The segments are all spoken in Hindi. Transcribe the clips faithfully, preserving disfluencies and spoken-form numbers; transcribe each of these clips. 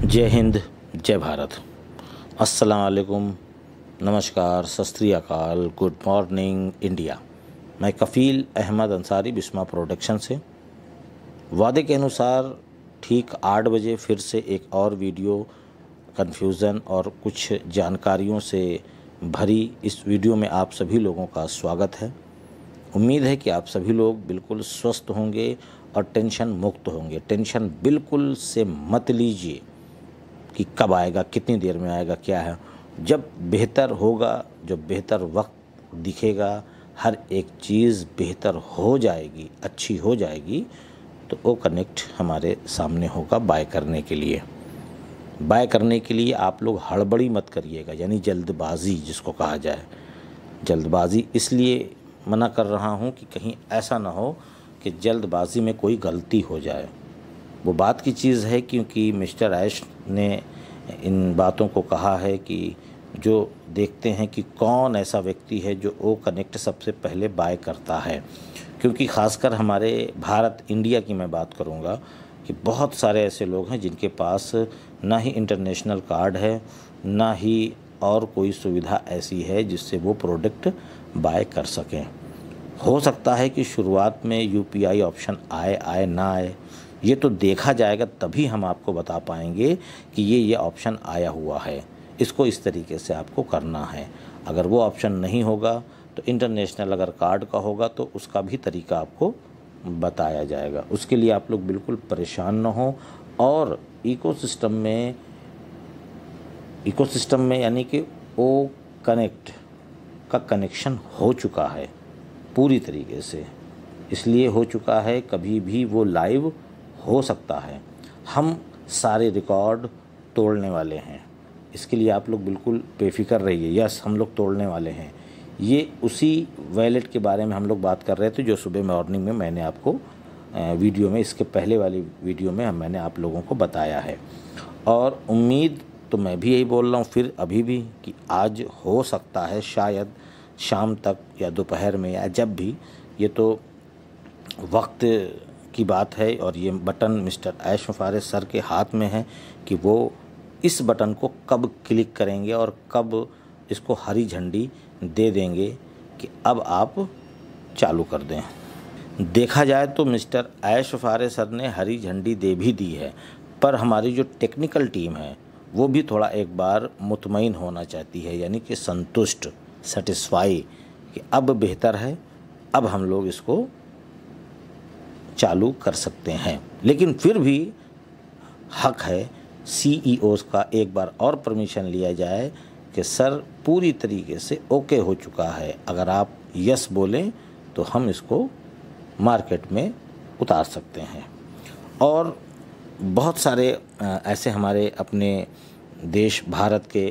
जय हिंद, जय भारत। अस्सलाम वालेकुम, नमस्कार, सत श्री अकाल, गुड मॉर्निंग इंडिया। मैं कफ़ील अहमद अंसारी बिस्मा प्रोडक्शन से वादे के अनुसार ठीक आठ बजे फिर से एक और वीडियो कन्फ्यूज़न और कुछ जानकारियों से भरी इस वीडियो में आप सभी लोगों का स्वागत है। उम्मीद है कि आप सभी लोग बिल्कुल स्वस्थ होंगे और टेंशन मुक्त होंगे। टेंशन बिल्कुल से मत लीजिए कि कब आएगा, कितनी देर में आएगा, क्या है। जब बेहतर होगा, जब बेहतर वक्त दिखेगा, हर एक चीज़ बेहतर हो जाएगी, अच्छी हो जाएगी, तो वो कनेक्ट हमारे सामने होगा बाय करने के लिए। बाय करने के लिए आप लोग हड़बड़ी मत करिएगा, यानी जल्दबाजी जिसको कहा जाए। जल्दबाजी इसलिए मना कर रहा हूँ कि कहीं ऐसा ना हो कि जल्दबाजी में कोई गलती हो जाए। वो बात की चीज़ है, क्योंकि मिस्टर ऐश ने इन बातों को कहा है कि जो देखते हैं कि कौन ऐसा व्यक्ति है जो ओ कनेक्ट सबसे पहले बाय करता है। क्योंकि ख़ासकर हमारे भारत, इंडिया की मैं बात करूँगा कि बहुत सारे ऐसे लोग हैं जिनके पास ना ही इंटरनेशनल कार्ड है, ना ही और कोई सुविधा ऐसी है जिससे वो प्रोडक्ट बाय कर सकें। हो सकता है कि शुरुआत में यूपीआई ऑप्शन आए आए ना आए, ये तो देखा जाएगा, तभी हम आपको बता पाएंगे कि ये ये ऑप्शन आया हुआ है, इसको इस तरीके से आपको करना है। अगर वो ऑप्शन नहीं होगा तो इंटरनेशनल अगर कार्ड का होगा तो उसका भी तरीका आपको बताया जाएगा। उसके लिए आप लोग बिल्कुल परेशान न हो। और इकोसिस्टम में इकोसिस्टम में यानी कि ओ कनेक्ट का कनेक्शन हो चुका है पूरी तरीके से, इसलिए हो चुका है, कभी भी वो लाइव हो सकता है। हम सारे रिकॉर्ड तोड़ने वाले हैं, इसके लिए आप लोग बिल्कुल बेफिक्र रहिए। यस, हम लोग तोड़ने वाले हैं। ये उसी वैलेट के बारे में हम लोग बात कर रहे थे जो सुबह मॉर्निंग में मैंने आपको वीडियो में, इसके पहले वाली वीडियो में मैंने आप लोगों को बताया है। और उम्मीद तो मैं भी यही बोल रहा हूँ फिर अभी भी कि आज हो सकता है, शायद शाम तक या दोपहर में या जब भी, ये तो वक्त की बात है। और ये button mister Aish Mufariz sir के हाथ में है कि वो इस बटन को कब क्लिक करेंगे और कब इसको हरी झंडी दे देंगे कि अब आप चालू कर दें। देखा जाए तो मिस्टर ऐश मुफारिज सर ने हरी झंडी दे भी दी है, पर हमारी जो टेक्निकल टीम है वो भी थोड़ा एक बार मुतमईन होना चाहती है, यानी कि संतुष्ट, सेटिस्फाई कि अब बेहतर है, अब हम लोग इसको चालू कर सकते हैं। लेकिन फिर भी हक है सीईओज़ का एक बार और परमिशन लिया जाए कि सर पूरी तरीके से ओके हो चुका है। अगर आप यस बोलें तो हम इसको मार्केट में उतार सकते हैं। और बहुत सारे ऐसे हमारे अपने देश भारत के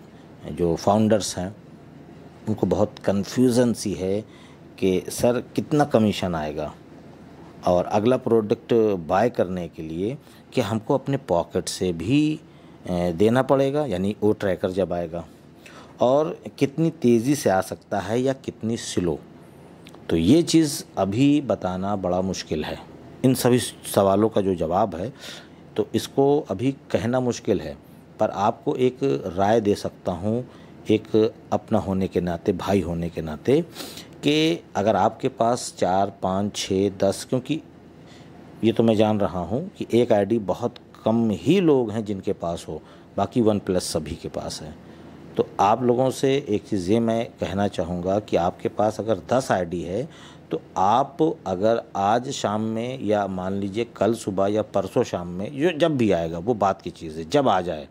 जो फाउंडर्स हैं उनको बहुत कन्फ्यूज़न सी है कि सर कितना कमीशन आएगा, और अगला प्रोडक्ट बाय करने के लिए कि हमको अपने पॉकेट से भी देना पड़ेगा, यानी वो ट्रैकर जब आएगा, और कितनी तेज़ी से आ सकता है या कितनी स्लो। तो ये चीज़ अभी बताना बड़ा मुश्किल है। इन सभी सवालों का जो जवाब है तो इसको अभी कहना मुश्किल है, पर आपको एक राय दे सकता हूँ, एक अपना होने के नाते, भाई होने के नाते, कि अगर आपके पास चार पाँच छः दस, क्योंकि ये तो मैं जान रहा हूँ कि एक आईडी बहुत कम ही लोग हैं जिनके पास हो, बाकी वन प्लस सभी के पास है। तो आप लोगों से एक चीज़ ये मैं कहना चाहूँगा कि आपके पास अगर दस आईडी है तो आप अगर आज शाम में या मान लीजिए कल सुबह या परसों शाम में, जो जब भी आएगा वो बात की चीज़ है, जब आ जाए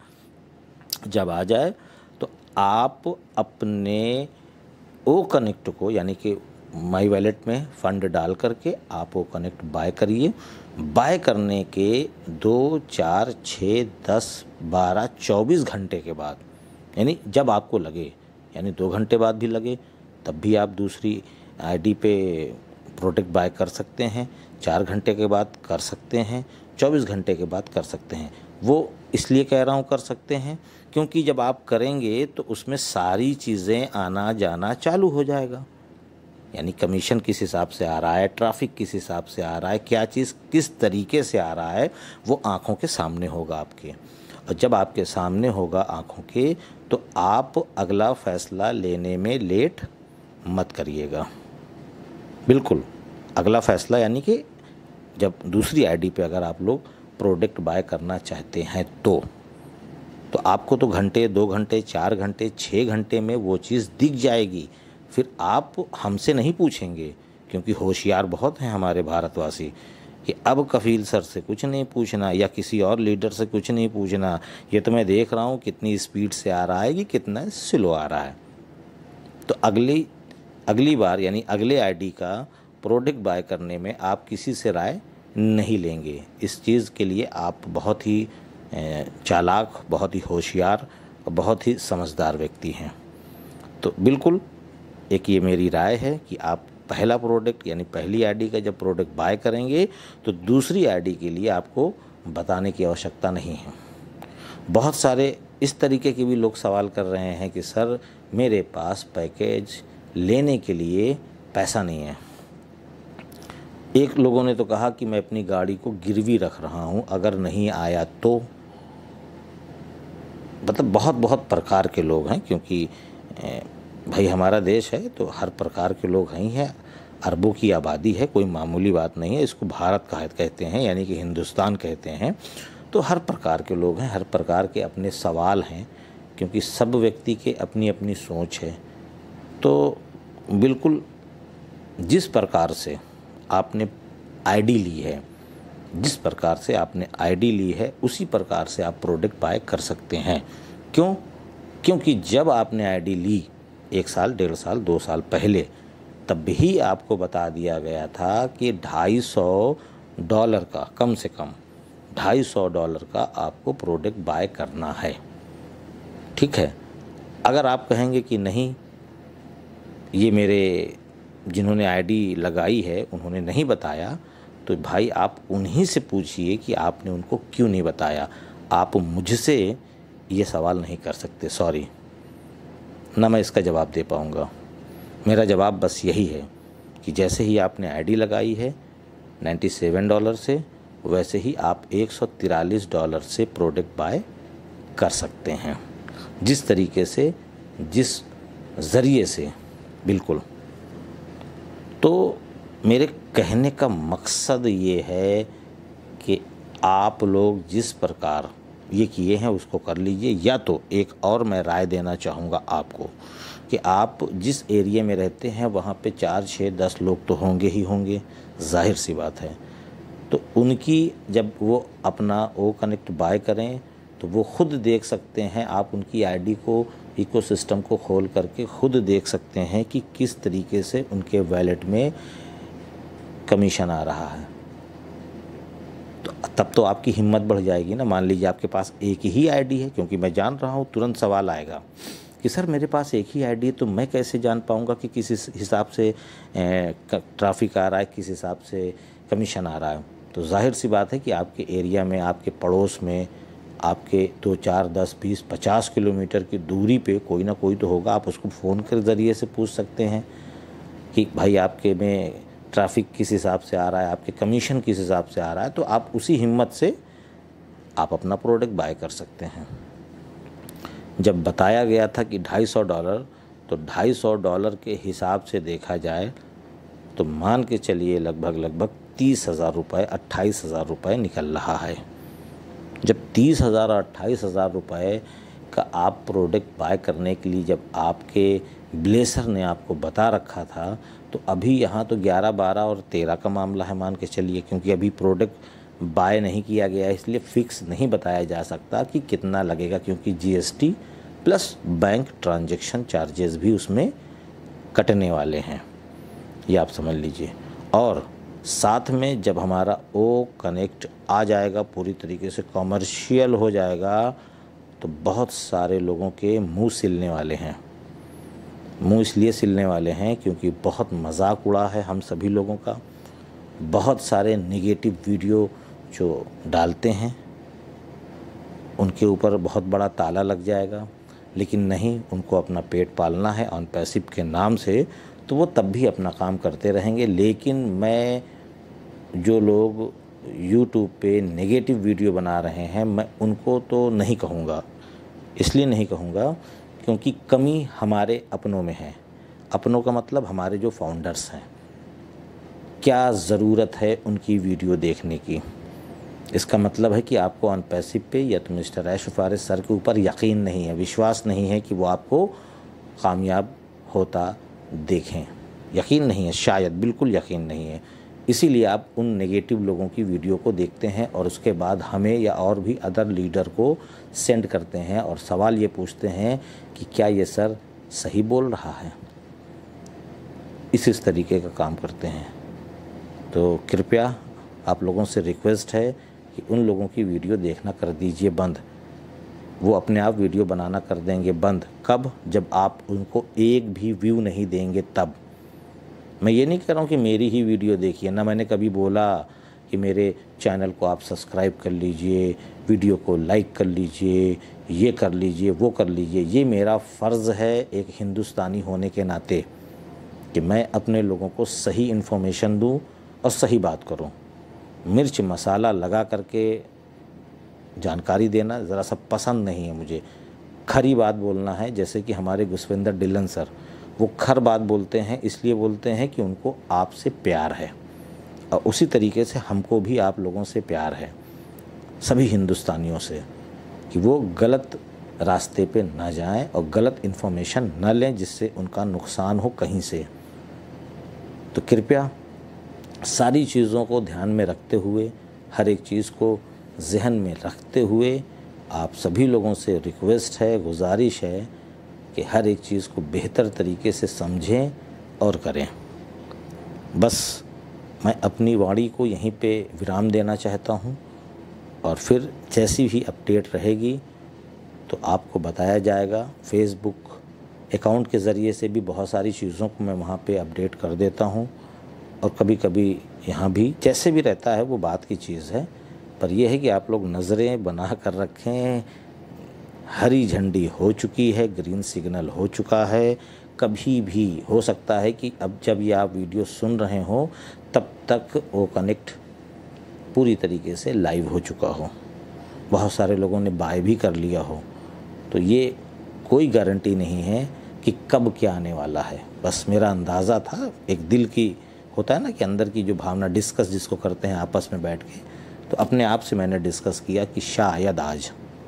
जब आ जाए तो आप अपने ओ कनेक्ट को, यानी कि माई वैलेट में फ़ंड डाल करके आप ओ कनेक्ट बाय करिए। बाय करने के दो, चार, छः, दस, बारह, चौबीस घंटे के बाद, यानी जब आपको लगे, यानी दो घंटे बाद भी लगे तब भी आप दूसरी आईडी पे प्रोडक्ट बाय कर सकते हैं, चार घंटे के बाद कर सकते हैं, चौबीस घंटे के बाद कर सकते हैं। वो इसलिए कह रहा हूँ कर सकते हैं क्योंकि जब आप करेंगे तो उसमें सारी चीज़ें आना जाना चालू हो जाएगा, यानी कमीशन किस हिसाब से आ रहा है, ट्रैफिक किस हिसाब से आ रहा है, क्या चीज़ किस तरीके से आ रहा है, वो आँखों के सामने होगा आपके। और जब आपके सामने होगा आँखों के, तो आप अगला फ़ैसला लेने में लेट मत करिएगा। बिल्कुल अगला फ़ैसला यानी कि जब दूसरी आईडी पे अगर आप लोग प्रोडक्ट बाय करना चाहते हैं तो तो आपको तो घंटे, दो घंटे, चार घंटे, छः घंटे में वो चीज़ दिख जाएगी। फिर आप हमसे नहीं पूछेंगे, क्योंकि होशियार बहुत हैं हमारे भारतवासी, कि अब कफील सर से कुछ नहीं पूछना या किसी और लीडर से कुछ नहीं पूछना, ये तो मैं देख रहा हूँ कितनी स्पीड से आ रहा है कि कितना स्लो आ रहा है। तो अगली अगली बार यानी अगले आईडी का प्रोडक्ट बाय करने में आप किसी से राय नहीं लेंगे। इस चीज़ के लिए आप बहुत ही चालाक, बहुत ही होशियार और बहुत ही समझदार व्यक्ति हैं। तो बिल्कुल एक ये मेरी राय है कि आप पहला प्रोडक्ट यानी पहली आईडी का जब प्रोडक्ट बाय करेंगे तो दूसरी आईडी के लिए आपको बताने की आवश्यकता नहीं है। बहुत सारे इस तरीके के भी लोग सवाल कर रहे हैं कि सर मेरे पास पैकेज लेने के लिए पैसा नहीं है। एक लोगों ने तो कहा कि मैं अपनी गाड़ी को गिरवी रख रहा हूं, अगर नहीं आया तो। मतलब बहुत बहुत प्रकार के लोग हैं, क्योंकि भाई हमारा देश है तो हर प्रकार के लोग हैं ही हैं। अरबों की आबादी है, कोई मामूली बात नहीं है। इसको भारत का कहते हैं, यानी कि हिंदुस्तान कहते हैं। तो हर प्रकार के लोग हैं, हर प्रकार के अपने सवाल हैं, क्योंकि सब व्यक्ति के अपनी अपनी सोच है। तो बिल्कुल जिस प्रकार से आपने आईडी ली है, जिस प्रकार से आपने आईडी ली है, उसी प्रकार से आप प्रोडक्ट बाय कर सकते हैं। क्यों? क्योंकि जब आपने आईडी ली एक साल, डेढ़ साल, दो साल पहले, तब भी आपको बता दिया गया था कि ढाई सौ डॉलर का, कम से कम ढाई सौ डॉलर का आपको प्रोडक्ट बाय करना है। ठीक है। अगर आप कहेंगे कि नहीं, ये मेरे जिन्होंने आईडी लगाई है उन्होंने नहीं बताया, तो भाई आप उन्हीं से पूछिए कि आपने उनको क्यों नहीं बताया। आप मुझसे ये सवाल नहीं कर सकते, सॉरी, ना मैं इसका जवाब दे पाऊँगा। मेरा जवाब बस यही है कि जैसे ही आपने आईडी लगाई है सत्तानवे डॉलर से, वैसे ही आप एक सौ तिरालीस डॉलर से प्रोडक्ट बाय कर सकते हैं, जिस तरीके से, जिस ज़रिए से। बिल्कुल। तो मेरे कहने का मकसद ये है कि आप लोग जिस प्रकार ये किए हैं उसको कर लीजिए। या तो एक और मैं राय देना चाहूँगा आपको कि आप जिस एरिया में रहते हैं वहाँ पे चार छः दस लोग तो होंगे ही होंगे, जाहिर सी बात है। तो उनकी जब वो अपना ओ कनेक्ट बाय करें तो वो खुद देख सकते हैं, आप उनकी आईडी को, इकोसिस्टम को खोल करके खुद देख सकते हैं कि किस तरीके से उनके वैलेट में कमीशन आ रहा है। तो तब तो आपकी हिम्मत बढ़ जाएगी ना। मान लीजिए आपके पास एक ही आईडी है, क्योंकि मैं जान रहा हूँ तुरंत सवाल आएगा कि सर मेरे पास एक ही आईडी है तो मैं कैसे जान पाऊँगा कि किस हिसाब से ट्रैफिक आ रहा है, किस हिसाब से कमीशन आ रहा है। तो जाहिर सी बात है कि आपके एरिया में, आपके पड़ोस में, आपके दो चार दस बीस पचास किलोमीटर की दूरी पे कोई ना कोई तो होगा। आप उसको फ़ोन के ज़रिए से पूछ सकते हैं कि भाई आपके में ट्रैफिक किस हिसाब से आ रहा है, आपके कमीशन किस हिसाब से आ रहा है। तो आप उसी हिम्मत से आप अपना प्रोडक्ट बाय कर सकते हैं। जब बताया गया था कि ढाई सौ डॉलर, तो ढाई सौ डॉलर के हिसाब से देखा जाए तो मान के चलिए लगभग लगभग तीस हज़ार रुपये, अट्ठाईस हज़ार रुपये निकल रहा है। जब तीस हज़ार और अट्ठाईस हज़ार रुपये का आप प्रोडक्ट बाय करने के लिए, जब आपके ब्लेसर ने आपको बता रखा था, तो अभी यहाँ तो ग्यारह, बारह और तेरह का मामला है मान के चलिए, क्योंकि अभी प्रोडक्ट बाय नहीं किया गया है, इसलिए फ़िक्स नहीं बताया जा सकता कि कितना लगेगा, क्योंकि GST plus bank transaction charges भी उसमें कटने वाले हैं, ये आप समझ लीजिए। और साथ में जब हमारा ओ कनेक्ट आ जाएगा, पूरी तरीके से कॉमर्शियल हो जाएगा, तो बहुत सारे लोगों के मुंह सिलने वाले हैं। मुंह इसलिए सिलने वाले हैं क्योंकि बहुत मजाक उड़ा है हम सभी लोगों का। बहुत सारे नेगेटिव वीडियो जो डालते हैं उनके ऊपर बहुत बड़ा ताला लग जाएगा, लेकिन नहीं, उनको अपना पेट पालना है ऑन पैसिव के नाम से, तो वो तब भी अपना काम करते रहेंगे। लेकिन मैं जो लोग यूट्यूब पे नेगेटिव वीडियो बना रहे हैं, मैं उनको तो नहीं कहूँगा। इसलिए नहीं कहूँगा क्योंकि कमी हमारे अपनों में है। अपनों का मतलब हमारे जो फाउंडर्स हैं, क्या ज़रूरत है उनकी वीडियो देखने की। इसका मतलब है कि आपको ऑन पैसिव पे या तो मिस्टर ऐश फारिस सर के ऊपर यकीन नहीं है, विश्वास नहीं है कि वो आपको कामयाब होता देखें। यकीन नहीं है, शायद बिल्कुल यकीन नहीं है। इसीलिए आप उन नेगेटिव लोगों की वीडियो को देखते हैं और उसके बाद हमें या और भी अदर लीडर को सेंड करते हैं और सवाल ये पूछते हैं कि क्या ये सर सही बोल रहा है। इस इस तरीके का काम करते हैं। तो कृपया आप लोगों से रिक्वेस्ट है कि उन लोगों की वीडियो देखना कर दीजिए बंद। वो अपने आप वीडियो बनाना कर देंगे बंद। कब? जब आप उनको एक भी व्यू नहीं देंगे तब। मैं ये नहीं कह रहा हूँ कि मेरी ही वीडियो देखिए, ना मैंने कभी बोला कि मेरे चैनल को आप सब्सक्राइब कर लीजिए, वीडियो को लाइक कर लीजिए, ये कर लीजिए, वो कर लीजिए। ये मेरा फ़र्ज़ है एक हिंदुस्तानी होने के नाते कि मैं अपने लोगों को सही इन्फॉर्मेशन दूँ और सही बात करूँ। मिर्च मसाला लगा करके जानकारी देना ज़रा सा पसंद नहीं है मुझे। खरी बात बोलना है, जैसे कि हमारे गुसविंदर डिलन सर, वो खर बात बोलते हैं, इसलिए बोलते हैं कि उनको आपसे प्यार है। और उसी तरीके से हमको भी आप लोगों से प्यार है, सभी हिंदुस्तानियों से, कि वो गलत रास्ते पे ना जाएं और गलत इन्फॉर्मेशन न लें जिससे उनका नुकसान हो कहीं से। तो कृपया सारी चीज़ों को ध्यान में रखते हुए, हर एक चीज़ को जहन में रखते हुए आप सभी लोगों से रिक्वेस्ट है, गुजारिश है कि हर एक चीज़ को बेहतर तरीके से समझें और करें। बस मैं अपनी वाणी को यहीं पे विराम देना चाहता हूँ और फिर जैसी भी अपडेट रहेगी तो आपको बताया जाएगा। फेसबुक अकाउंट के ज़रिए से भी बहुत सारी चीज़ों को मैं वहाँ पे अपडेट कर देता हूँ और कभी कभी यहाँ भी, जैसे भी रहता है वो बात की चीज़ है। पर यह है कि आप लोग नज़रें बना कर रखें। हरी झंडी हो चुकी है, ग्रीन सिग्नल हो चुका है। कभी भी हो सकता है कि अब जब ये आप वीडियो सुन रहे हो तब तक वो कनेक्ट पूरी तरीके से लाइव हो चुका हो, बहुत सारे लोगों ने बाय भी कर लिया हो। तो ये कोई गारंटी नहीं है कि कब क्या आने वाला है। बस मेरा अंदाज़ा था, एक दिल की होता है ना कि अंदर की जो भावना, डिस्कस जिसको करते हैं आपस में बैठ के, तो अपने आप से मैंने डिस्कस किया कि शायद आज,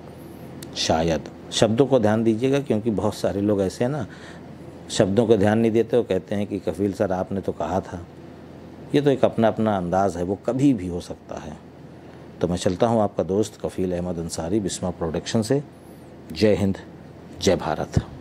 शायद। शब्दों को ध्यान दीजिएगा क्योंकि बहुत सारे लोग ऐसे हैं ना, शब्दों को ध्यान नहीं देते, वो कहते हैं कि कफील सर आपने तो कहा था। ये तो एक अपना अपना अंदाज़ है, वो कभी भी हो सकता है। तो मैं चलता हूँ, आपका दोस्त कफील अहमद अंसारी, बिस्मा प्रोडक्शन से। जय हिंद, जय भारत।